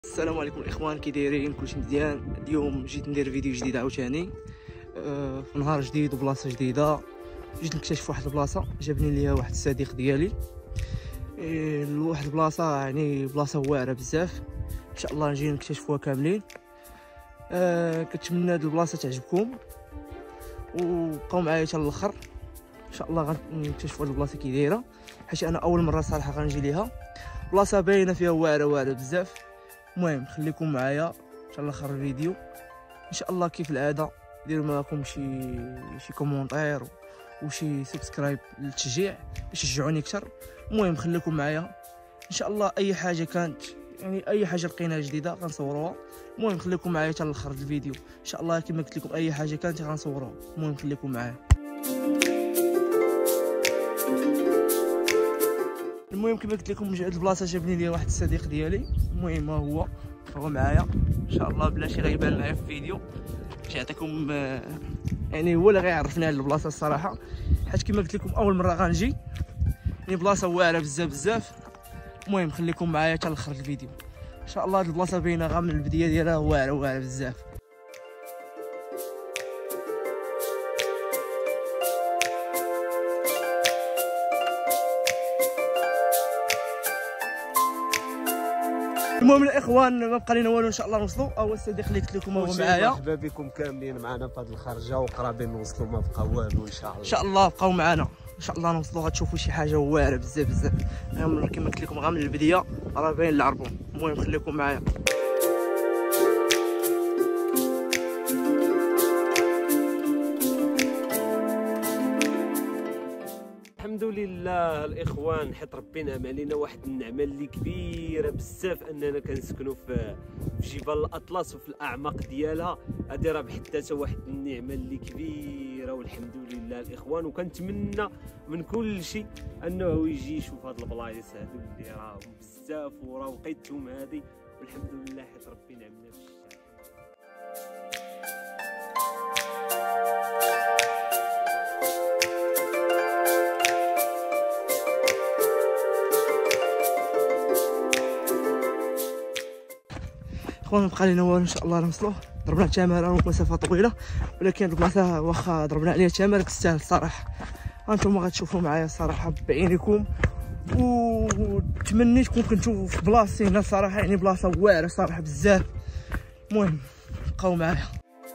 السلام عليكم الاخوان، كي دايرين؟ كلشي مزيان؟ اليوم جيت ندير فيديو جديد عاوتاني في نهار جديد وبلاصه جديده. جيت نكتشف واحد البلاصه عجبني ليها واحد الصديق ديالي. لواحد البلاصه يعني بلاصه واعره بزاف، ان شاء الله نجي نكتشفوها كاملين. كنتمنى هاد البلاصه تعجبكم وبقاو معايا حتى الاخر. ان شاء الله غنكتشفوا هاد البلاصه كي دايره، حيت انا اول مره صراحه غنجي ليها. بلاصه باينه فيها واعره بزاف. المهم خليكم معايا حتى لاخر الفيديو ان شاء الله. كيف العاده ديروا معكم شي كومونتير وشي سبسكرايب للتشجيع باش تشجعوني اكثر. المهم خليكم معايا ان شاء الله. اي حاجه كانت يعني اي حاجه لقيناها جديده غنصوروها. المهم خليكم معايا حتى لاخر الفيديو ان شاء الله. كما قلت لكم اي حاجه كانت غنصوروها. المهم خليكم معايا. المهم كما قلت لكم هاد البلاصه جابني ليها واحد الصديق ديالي. المهم هو معايا ان شاء الله، بلا شي غيبان معايا في الفيديو باش يعطيكم يعني هو اللي غيعرفني على البلاصه الصراحه، حيت كما قلت لكم اول مره غنجي. يعني بلاصه واعره بزاف. المهم خليكم معايا حتى لاخر الفيديو ان شاء الله. هاد البلاصه باينه غير من البدايه ديالها واعره بزاف. المهم الاخوان ما بقى لينا والو ان شاء الله نوصلوا. هو الصديق اللي قلت لكم هو معايا. مرحبا بكم كاملين معنا في هذه الخرجه وقرابين نوصلوا، ما بقى والو ان شاء الله. ان شاء الله بقاو معنا ان شاء الله نوصلوا. غتشوفوا شي حاجه واعره بزاف. كما قلت لكم غير من البدايه راه باين العربون. المهم خليكم معايا. الحمد لله الاخوان، حيت ربي نعم علينا واحد النعمه اللي كبيره بزاف اننا كنسكنوا في جبال الاطلس وفي الاعماق ديالها. هذه راه بحد ذاتها واحد النعمه اللي كبيره، والحمد لله الاخوان. وكنتمنى من كل شيء انه يجي يشوف هاد البلايص هادو اللي راهم بزاف وراه وقيتهم هذه، والحمد لله حيت ربي نعمنا بالشتاء. اخوان مبقى لينا والو ان شاء الله نوصلوا. ضربنا التماره مسافه طويله، ولكن البلاصه واخا ضربنا عليها التماره تستاهل الصراحه. هانتوما غتشوفوا معايا الصراحه بعينيكم، وتمنيتكم كنتو في بلاصتي هنا الصراحه. يعني بلاصه واعره صراحه بزاف. المهم بقاو معايا.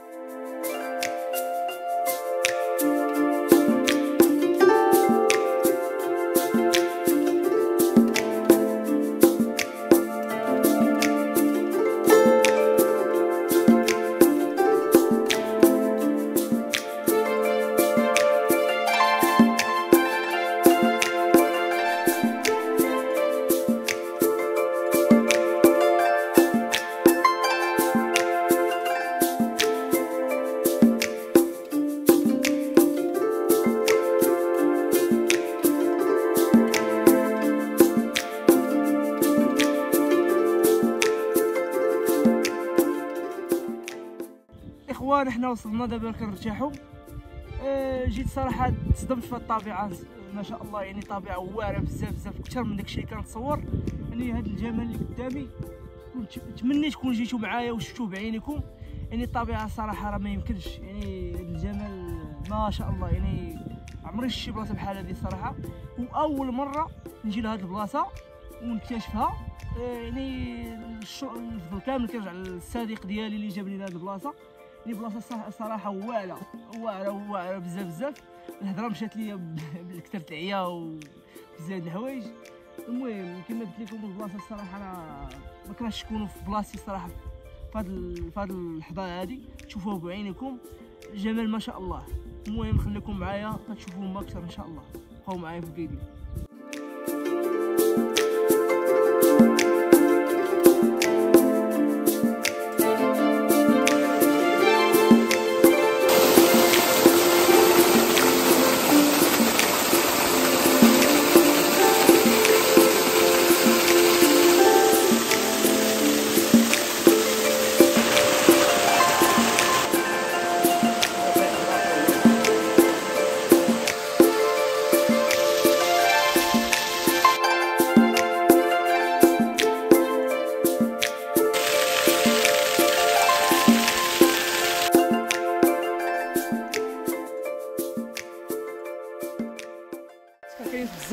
اخوان احنا وصلنا دابا كنرتاحوا. جيت صراحه تصدمت في الطبيعه ما شاء الله. يعني طبيعه واعره بزاف اكثر من داكشي اللي كنتصور. يعني هذا الجمال اللي قدامي كنت تمنيت تكون جيتوا معايا وشفتوه بعينيكم. يعني الطبيعه صراحه راه ما يمكنش. يعني هذا الجمال ما شاء الله. يعني عمري شفت شي بلاصه بحال هذه الصراحه، واول مره نجي لهاد البلاصه ونكتشفها. يعني الفضل كامل كيرجع للصديق ديالي اللي جابني لهاد البلاصه. يعني بلاصه صراحه واعره بزاف. الهضره مشات ليا بكثرة العيا وبزاف د الحوايج. المهم كما قلت لكم البلاصه الصراحه انا ما كرهتش تكونوا في بلاصتي صراحه في هاد اللحظه هذه. تشوفوها بعينكم جمال ما شاء الله. المهم خليكم معايا غتشوفوهم اكثر ان شاء الله. بقاو معايا في الفيديو.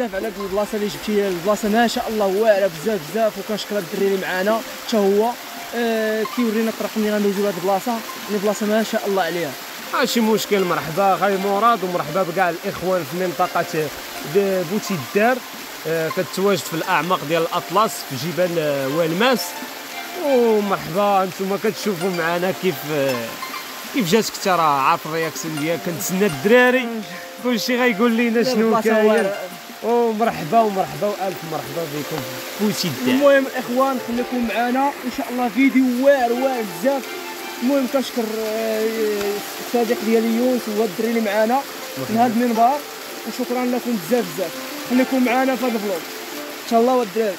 بزاف على البلاصه اللي جبتي، البلاصه ما شاء الله واعره بزاف بزاف، وكنشكر الدري اللي معانا حتى هو كيورينا الطريق اللي غندوزو لهاد البلاصه، يعني بلاصه ما شاء الله عليها. ماشي مشكل، مرحبا غاي مراد ومرحبا بكاع الاخوان في منطقه بوتي الدار، كتواجد في الاعماق ديال الاطلس في جبال والماس. ومرحبا نتوما كتشوفوا معنا كيف جاتك انت، راه عارف الرياكسيون ديالك، كنتسنى الدراري كلشي غايقول لينا شنو كاين. ومرحبا ومرحبا والف مرحبا بكم في بوتي الدار. المهم الاخوان خليكم معنا ان شاء الله، فيديو واعر بزاف. المهم كنشكر الصديق ديالي يونس هو الدري اللي معانا من هذا المنبر، وشكرا لكم بزاف بزاف. خليكم معنا في هذا الفلوق ان شاء الله والدراري.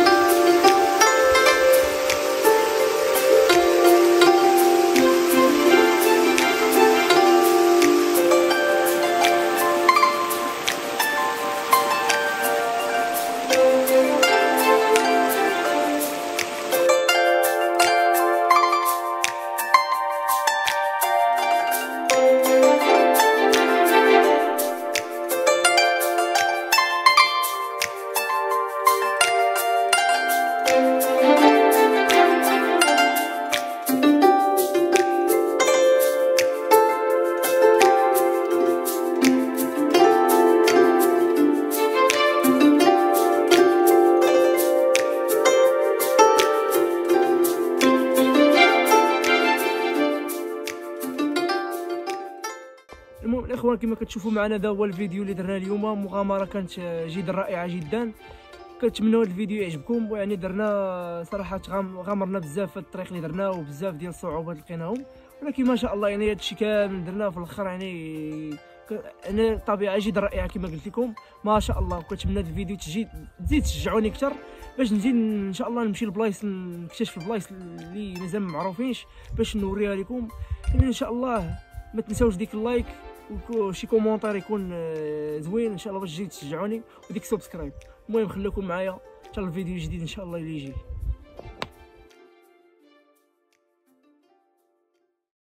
المهم الاخوان كما كتشوفوا معنا، هذا هو الفيديو اللي درنا اليوم. مغامره كانت جد رائعه جدا، كنتمنوا هذا الفيديو يعجبكم. ويعني درنا صراحه غامرنا بزاف في الطريق اللي درناه، وبزاف ديال الصعوبات لقيناهم، ولكن ما شاء الله يعني هذا الشيء كامل درناه في الاخر. يعني الطبيعه جد رائعه كما قلت لكم ما شاء الله. وكنتمنى هذا الفيديو تزيد تشجعوني اكثر باش نزيد ان شاء الله نمشي لبلايص، نكتشف البلايص اللي مازال ما معروفينش باش نوريها لكم. يعني ان شاء الله ما تنساوش ديك اللايك وشي كومونتير يكون زوين ان شاء الله باش تزيد تشجعوني، وديك سبسكرايب. المهم خليكم معايا حتى الفيديو جديد ان شاء الله اللي يجي.